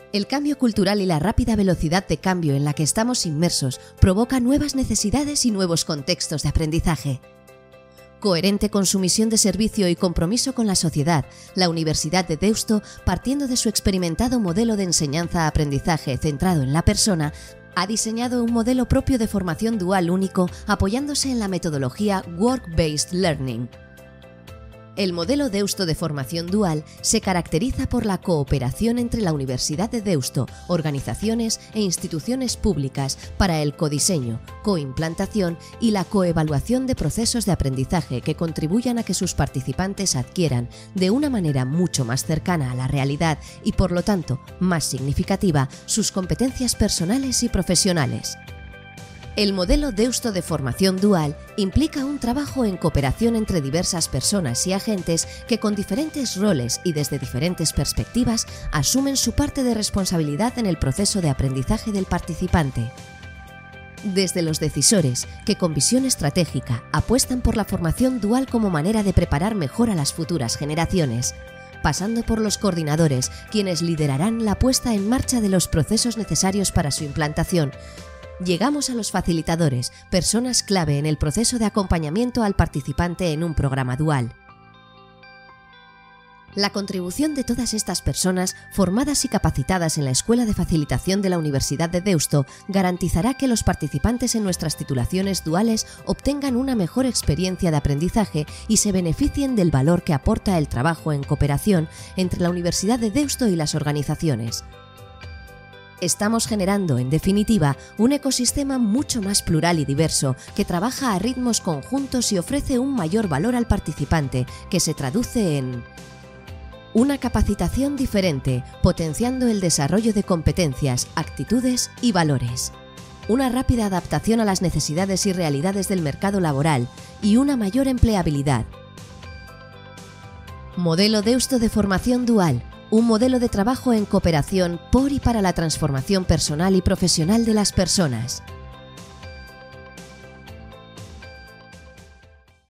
El cambio cultural y la rápida velocidad de cambio en la que estamos inmersos provoca nuevas necesidades y nuevos contextos de aprendizaje. Coherente con su misión de servicio y compromiso con la sociedad, la Universidad de Deusto, partiendo de su experimentado modelo de enseñanza-aprendizaje centrado en la persona, ha diseñado un modelo propio de formación dual único apoyándose en la metodología Work-Based Learning. El modelo Deusto de formación dual se caracteriza por la cooperación entre la Universidad de Deusto, organizaciones e instituciones públicas para el codiseño, coimplantación y la coevaluación de procesos de aprendizaje que contribuyan a que sus participantes adquieran, de una manera mucho más cercana a la realidad y por lo tanto más significativa, sus competencias personales y profesionales. El modelo Deusto de formación dual implica un trabajo en cooperación entre diversas personas y agentes que con diferentes roles y desde diferentes perspectivas asumen su parte de responsabilidad en el proceso de aprendizaje del participante. Desde los decisores, que con visión estratégica apuestan por la formación dual como manera de preparar mejor a las futuras generaciones, pasando por los coordinadores, quienes liderarán la puesta en marcha de los procesos necesarios para su implantación. Llegamos a los facilitadores, personas clave en el proceso de acompañamiento al participante en un programa dual. La contribución de todas estas personas, formadas y capacitadas en la Escuela de Facilitación de la Universidad de Deusto, garantizará que los participantes en nuestras titulaciones duales obtengan una mejor experiencia de aprendizaje y se beneficien del valor que aporta el trabajo en cooperación entre la Universidad de Deusto y las organizaciones. Estamos generando, en definitiva, un ecosistema mucho más plural y diverso, que trabaja a ritmos conjuntos y ofrece un mayor valor al participante, que se traduce en una capacitación diferente, potenciando el desarrollo de competencias, actitudes y valores. Una rápida adaptación a las necesidades y realidades del mercado laboral y una mayor empleabilidad. Modelo Deusto de formación dual. Un modelo de trabajo en cooperación por y para la transformación personal y profesional de las personas.